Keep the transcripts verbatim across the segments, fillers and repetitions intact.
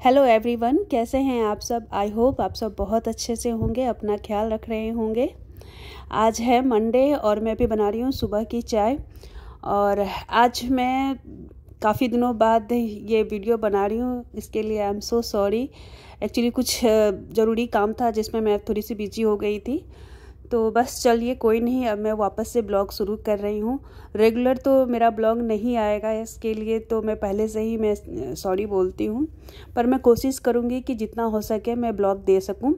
Hello everyone, कैसे हैं आप सब। आई होप आप सब बहुत अच्छे से होंगे, अपना ख्याल रख रहे होंगे। आज है मंडे और मैं भी बना रही हूँ सुबह की चाय। और आज मैं काफ़ी दिनों बाद ये वीडियो बना रही हूँ, इसके लिए I am so sorry. Actually कुछ ज़रूरी काम था जिसमें मैं थोड़ी सी बिजी हो गई थी, तो बस चलिए कोई नहीं, अब मैं वापस से ब्लॉग शुरू कर रही हूँ। रेगुलर तो मेरा ब्लॉग नहीं आएगा, इसके लिए तो मैं पहले से ही मैं सॉरी बोलती हूँ, पर मैं कोशिश करूँगी कि जितना हो सके मैं ब्लॉग दे सकूँ।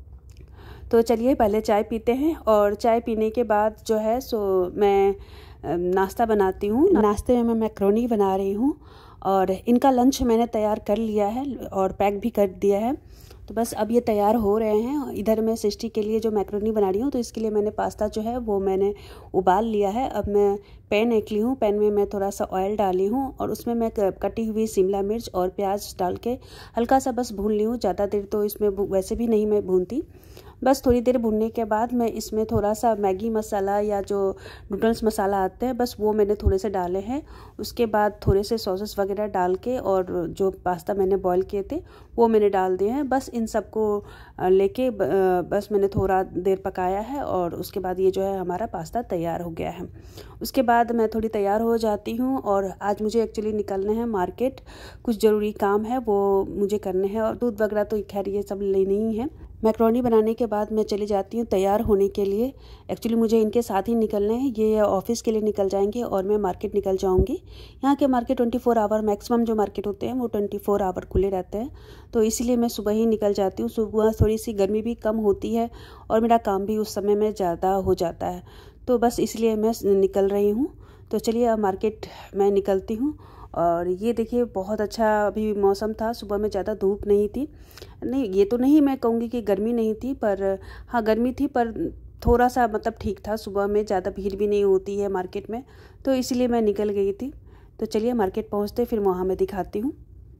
तो चलिए पहले चाय पीते हैं, और चाय पीने के बाद जो है सो मैं नाश्ता बनाती हूँ। नाश्ते में मैं मैक्रोनी बना रही हूँ, और इनका लंच मैंने तैयार कर लिया है और पैक भी कर दिया है। तो बस अब ये तैयार हो रहे हैं। इधर मैं सृष्टि के लिए जो मैक्रोनी बना रही हूँ, तो इसके लिए मैंने पास्ता जो है वो मैंने उबाल लिया है। अब मैं पैन एक ली हूँ, पैन में मैं थोड़ा सा ऑयल डाली हूँ और उसमें मैं कटी हुई शिमला मिर्च और प्याज डाल के हल्का सा बस भून ली हूँ। ज़्यादा देर तो इसमें वैसे भी नहीं मैं भूनती, बस थोड़ी देर भूनने के बाद मैं इसमें थोड़ा सा मैगी मसाला या जो नूडल्स मसाला आते हैं बस वो मैंने थोड़े से डाले हैं। उसके बाद थोड़े से सॉसेस वगैरह डाल के और जो पास्ता मैंने बॉईल किए थे वो मैंने डाल दिए हैं। बस इन सबको लेके बस मैंने थोड़ा देर पकाया है, और उसके बाद ये जो है हमारा पास्ता तैयार हो गया है। उसके बाद मैं थोड़ी तैयार हो जाती हूँ, और आज मुझे एक्चुअली निकलना है मार्केट, कुछ ज़रूरी काम है वो मुझे करने हैं, और दूध वगैरह तो खैर ये सब लेनी ही है। मैक्रोनी बनाने के बाद मैं चली जाती हूँ तैयार होने के लिए। एक्चुअली मुझे इनके साथ ही निकलना है, ये ऑफिस के लिए निकल जाएंगे और मैं मार्केट निकल जाऊँगी। यहाँ के market twenty four hour maximum जो मार्केट होते हैं वो ट्वेंटी फोर आवर खुले रहते हैं, तो इसीलिए मैं सुबह ही निकल जाती हूँ। सुबह थोड़ी सी गर्मी भी कम होती है और मेरा काम भी उस समय में ज़्यादा हो जाता है, तो बस इसलिए मैं निकल रही हूँ। तो चलिए अब मार्केट मैं निकलती हूँ। और ये देखिए बहुत अच्छा अभी मौसम था, सुबह में ज़्यादा धूप नहीं थी। नहीं, ये तो नहीं मैं कहूँगी कि गर्मी नहीं थी, पर हाँ गर्मी थी, पर थोड़ा सा मतलब ठीक था। सुबह में ज़्यादा भीड़ भी नहीं होती है मार्केट में, तो इसलिए मैं निकल गई थी। तो चलिए मार्केट पहुँचते फिर वहाँ मैं दिखाती हूँ।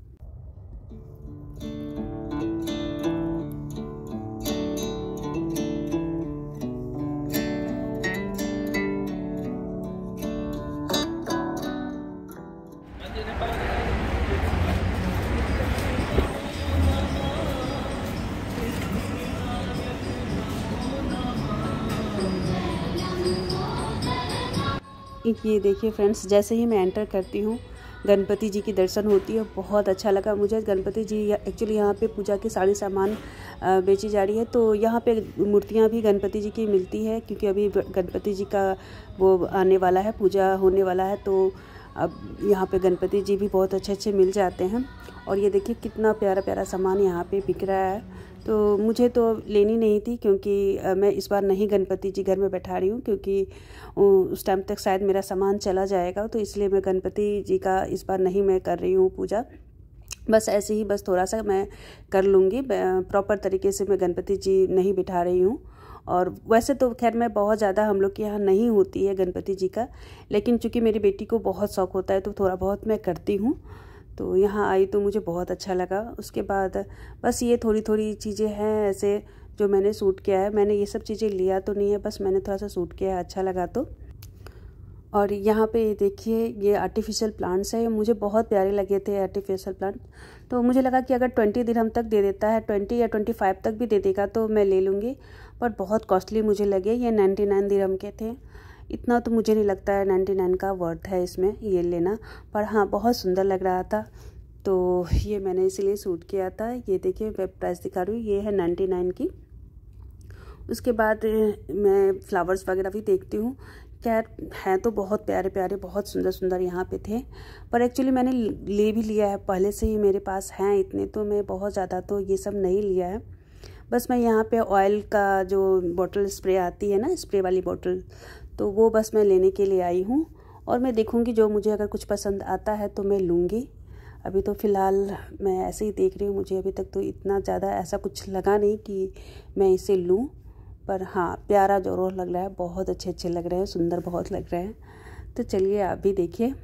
ये देखिए फ्रेंड्स, जैसे ही मैं एंटर करती हूँ गणपति जी की दर्शन होती है, बहुत अच्छा लगा मुझे। गणपति जी एक्चुअली यहाँ पे पूजा के सारे सामान बेची जा रही है, तो यहाँ पे मूर्तियाँ भी गणपति जी की मिलती है, क्योंकि अभी गणपति जी का वो आने वाला है, पूजा होने वाला है, तो अब यहाँ पे गणपति जी भी बहुत अच्छे अच्छे मिल जाते हैं। और ये देखिए कितना प्यारा प्यारा सामान यहाँ पे बिक रहा है। तो मुझे तो लेनी नहीं थी, क्योंकि मैं इस बार नहीं गणपति जी घर में बैठा रही हूँ, क्योंकि उस टाइम तक शायद मेरा सामान चला जाएगा, तो इसलिए मैं गणपति जी का इस बार नहीं मैं कर रही हूँ पूजा। बस ऐसे ही बस थोड़ा सा मैं कर लूँगी, प्रॉपर तरीके से मैं गणपति जी नहीं बिठा रही हूँ। और वैसे तो खैर मैं बहुत ज़्यादा हम लोग के यहाँ नहीं होती है गणपति जी का, लेकिन चूँकि मेरी बेटी को बहुत शौक़ होता है तो थोड़ा बहुत मैं करती हूँ। तो यहाँ आई तो मुझे बहुत अच्छा लगा। उसके बाद बस ये थोड़ी थोड़ी चीज़ें हैं ऐसे जो मैंने सूट किया है। मैंने ये सब चीज़ें लिया तो नहीं है, बस मैंने थोड़ा सा सूट किया है, अच्छा लगा तो। और यहाँ पे देखिए ये आर्टिफिशियल प्लांट्स है, मुझे बहुत प्यारे लगे थे आर्टिफिशियल प्लांट, तो मुझे लगा कि अगर ट्वेंटी दिरहम तक दे देता है, ट्वेंटी या ट्वेंटी फाइव तक भी दे देगा तो मैं ले लूँगी, पर बहुत कॉस्टली मुझे लगे। ये नाइन्टी नाइन दिरहम के थे, इतना तो मुझे नहीं लगता है नाइन्टी नाइन का वर्थ है इसमें ये लेना, पर हाँ बहुत सुंदर लग रहा था, तो ये मैंने इसीलिए सूट किया था। ये देखिए मैं प्राइस दिखा रही हूँ, ये है नाइन्टी नाइन की। उसके बाद मैं फ्लावर्स वगैरह भी देखती हूँ, खैर हैं तो बहुत प्यारे प्यारे, बहुत सुंदर सुंदर यहाँ पे थे, पर एक्चुअली मैंने ले भी लिया है, पहले से ही मेरे पास हैं इतने, तो मैं बहुत ज़्यादा तो ये सब नहीं लिया है। बस मैं यहाँ पे ऑयल का जो बॉटल स्प्रे आती है ना, स्प्रे वाली बॉटल, तो वो बस मैं लेने के लिए आई हूँ, और मैं देखूँगी जो मुझे अगर कुछ पसंद आता है तो मैं लूँगी। अभी तो फ़िलहाल मैं ऐसे ही देख रही हूँ, मुझे अभी तक तो इतना ज़्यादा ऐसा कुछ लगा नहीं कि मैं इसे लूँ, पर हाँ प्यारा ज़रूर लग रहा है, बहुत अच्छे अच्छे लग रहे हैं, सुंदर बहुत लग रहे हैं। तो चलिए आप भी देखिए।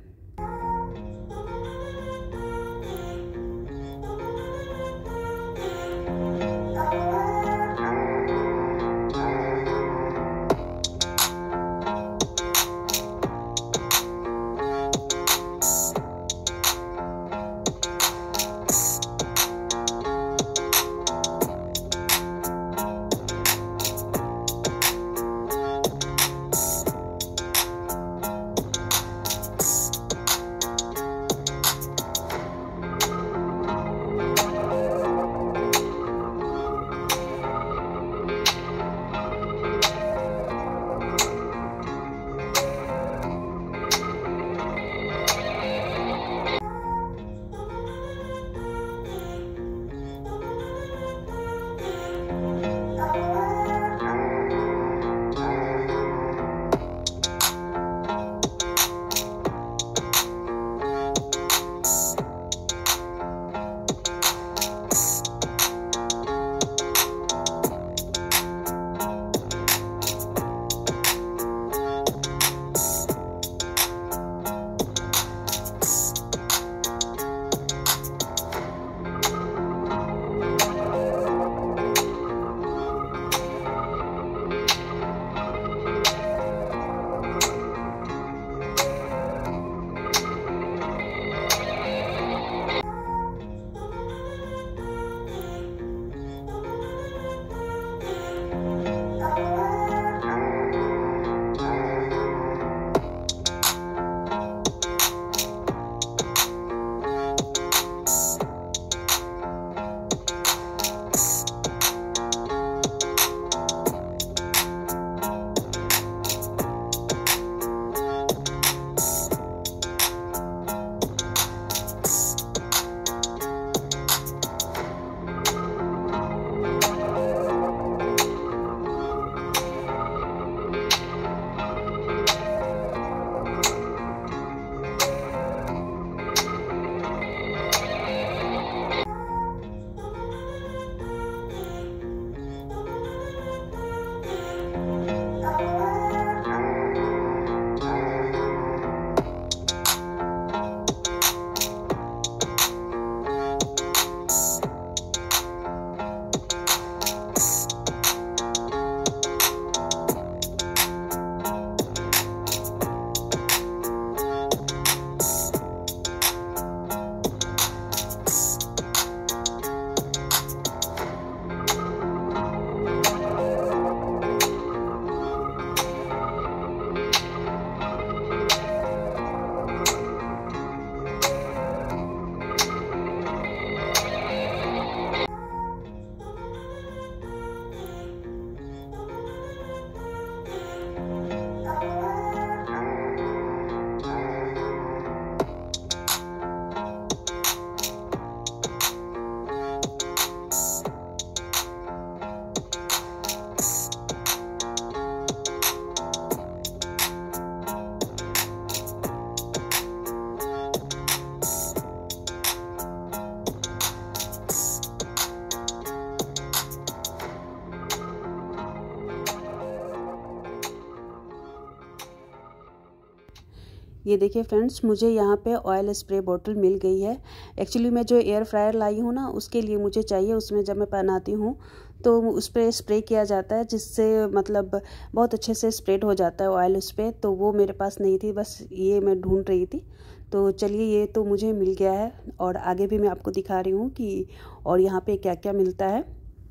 ये देखिए फ्रेंड्स, मुझे यहाँ पे ऑयल स्प्रे बॉटल मिल गई है। एक्चुअली मैं जो एयर फ्रायर लाई हूँ ना, उसके लिए मुझे चाहिए। उसमें जब मैं बनाती हूँ तो उस पर स्प्रे किया जाता है, जिससे मतलब बहुत अच्छे से स्प्रेड हो जाता है ऑयल उस पर। तो वो मेरे पास नहीं थी, बस ये मैं ढूंढ रही थी। तो चलिए, ये तो मुझे मिल गया है और आगे भी मैं आपको दिखा रही हूँ कि और यहाँ पे क्या क्या मिलता है।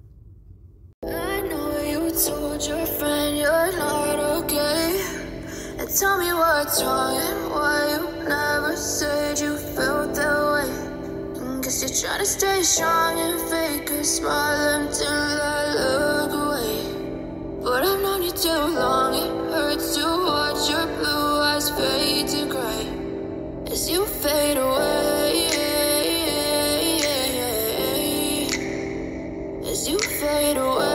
Tell me what's wrong and why you never said you felt that way. Guess you're trying to stay strong and fake a smile until I look away. But I've known you too long, it hurts to watch your blue eyes fade to gray as you fade away, as you fade away.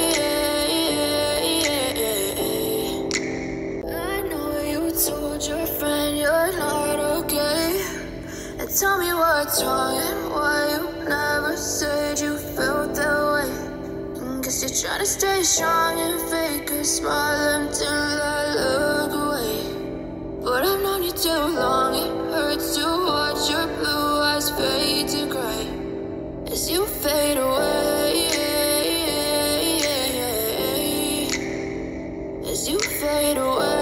Tell me what's wrong and why you never said you felt that way. Guess you're trying to stay strong and fake a smile until I look away. But I've known you too long, it hurts to watch your blue eyes fade to gray as you fade away, as you fade away.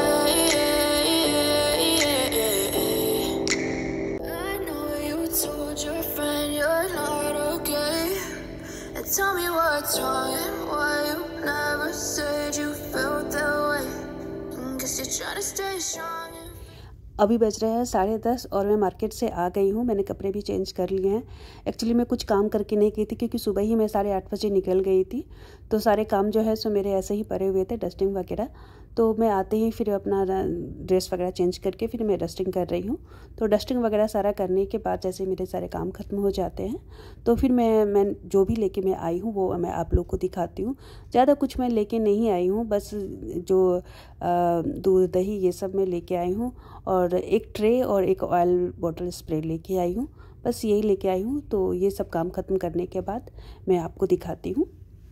Tell me what's wrong and why you never said you felt that way. Guess you're trying to stay strong. अभी बज रहे हैं साढ़े दस और मैं market से आ गई हूँ। मैंने कपड़े भी चेंज कर लिए हैं। एक्चुअली मैं कुछ काम करके नहीं गई थी, क्योंकि सुबह ही मैं साढ़े आठ बजे निकल गई थी। तो सारे काम जो है सो मेरे ऐसे ही पड़े हुए थे, डस्टिंग वगैरह। तो मैं आते ही फिर अपना ड्रेस वगैरह चेंज करके फिर मैं डस्टिंग कर रही हूँ। तो डस्टिंग वगैरह सारा करने के बाद जैसे मेरे सारे काम खत्म हो जाते हैं, तो फिर मैं मैं जो भी लेके मैं आई हूँ वो मैं आप लोग को दिखाती हूँ। ज़्यादा कुछ मैं लेके नहीं आई हूँ, बस जो दूध दही ये सब मैं लेके आई हूँ और एक ट्रे और एक ऑयल बॉटल स्प्रे लेके आई हूँ। बस यही लेके आई हूँ। तो ये सब काम ख़त्म करने के बाद मैं आपको दिखाती हूँ।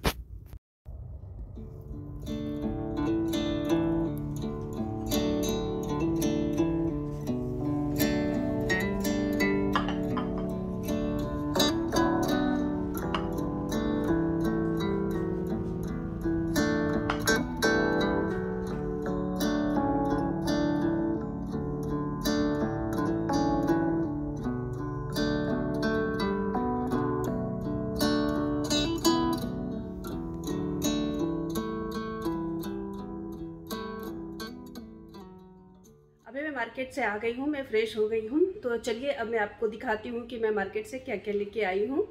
अभी मैं मार्केट से आ गई हूँ, मैं फ़्रेश हो गई हूँ। तो चलिए अब मैं आपको दिखाती हूँ कि मैं मार्केट से क्या क्या लेके आई हूँ।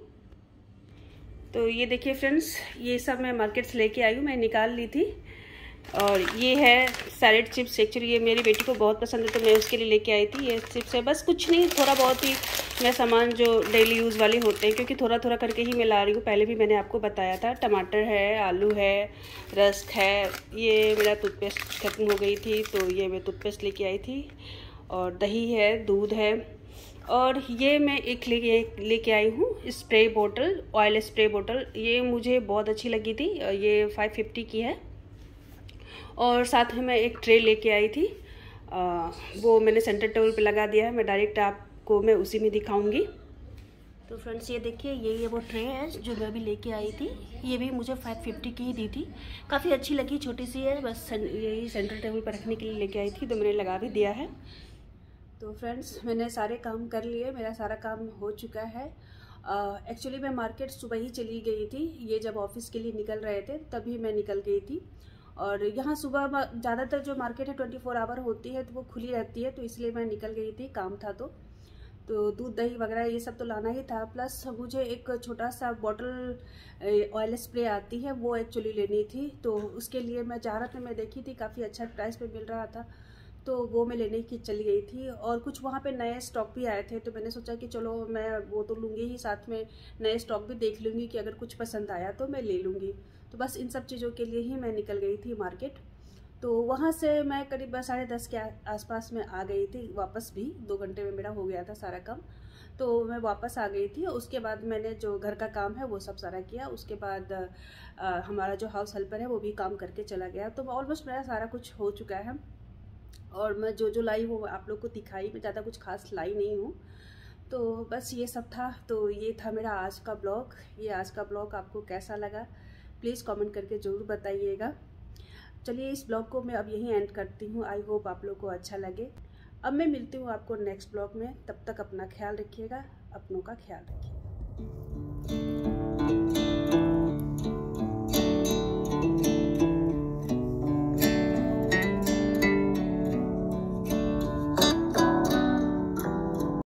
तो ये देखिए फ्रेंड्स, ये सब मैं मार्केट से लेके आई हूँ, मैं निकाल ली थी। और ये है सैलेड चिप्स। एक्चुअली ये मेरी बेटी को बहुत पसंद है, तो मैं उसके लिए लेके आई थी। ये चिप्स है, बस कुछ नहीं, थोड़ा बहुत ही मैं सामान जो डेली यूज़ वाले होते हैं, क्योंकि थोड़ा थोड़ा करके ही मैं ला रही हूँ। पहले भी मैंने आपको बताया था। टमाटर है, आलू है, रस्क है। ये मेरा टूथपेस्ट खत्म हो गई थी, तो ये मैं टूथपेस्ट लेके आई थी। और दही है, दूध है। और ये मैं एक ले लेके आई हूँ स्प्रे बोतल, ऑयल स्प्रे बोतल। ये मुझे बहुत अच्छी लगी थी, ये फाइव फिफ्टी की है। और साथ में मैं एक ट्रे लेके आई थी, आ, वो मैंने सेंटर टेबल पे लगा दिया है। मैं डायरेक्ट आपको मैं उसी में दिखाऊंगी। तो फ्रेंड्स ये देखिए, ये ये वो ट्रे है जो मैं अभी लेके आई थी। ये भी मुझे फाइव फिफ्टी की ही दी थी, काफ़ी अच्छी लगी। छोटी सी है, बस यही सेंटर टेबल पर रखने के लिए लेके आई थी, तो मैंने लगा भी दिया है। तो फ्रेंड्स मैंने सारे काम कर लिए, मेरा सारा काम हो चुका है। एक्चुअली मैं मार्केट सुबह ही चली गई थी। ये जब ऑफिस के लिए निकल रहे थे तभी मैं निकल गई थी। और यहाँ सुबह ज़्यादातर जो मार्केट है ट्वेंटी फोर आवर होती है, तो वो खुली रहती है, तो इसलिए मैं निकल गई थी, काम था। तो तो दूध दही वगैरह ये सब तो लाना ही था। प्लस मुझे एक छोटा सा बॉटल ऑयल स्प्रे आती है, वो एक्चुअली लेनी थी। तो उसके लिए मैं ज़्यादातर मैं देखी थी, काफ़ी अच्छा प्राइस पे मिल रहा था, तो वो मैं लेने की चली गई थी। और कुछ वहाँ पे नए स्टॉक भी आए थे, तो मैंने सोचा कि चलो मैं वो तो लूँगी ही, साथ में नए स्टॉक भी देख लूँगी कि अगर कुछ पसंद आया तो मैं ले लूँगी। तो बस इन सब चीज़ों के लिए ही मैं निकल गई थी मार्केट। तो वहाँ से मैं करीब साढ़े दस के आसपास में आ गई थी वापस भी। दो घंटे में मेरा हो गया था सारा काम, तो मैं वापस आ गई थी। उसके बाद मैंने जो घर का काम है वो सब सारा किया। उसके बाद आ, हमारा जो हाउस हेल्पर है वो भी काम करके चला गया। तो ऑलमोस्ट मेरा सारा कुछ हो चुका है। और मैं जो जो लाई वो आप लोग को दिखाई, मैं ज़्यादा कुछ खास लाई नहीं हूँ। तो बस ये सब था। तो ये था मेरा आज का ब्लॉग। ये आज का ब्लॉग आपको कैसा लगा प्लीज़ कमेंट करके ज़रूर बताइएगा। चलिए इस ब्लॉग को मैं अब यहीं एंड करती हूँ। आई होप आप लोग को अच्छा लगे। अब मैं मिलती हूँ आपको नेक्स्ट ब्लॉग में। तब तक अपना ख्याल रखिएगा, अपनों का ख्याल रखिएगा।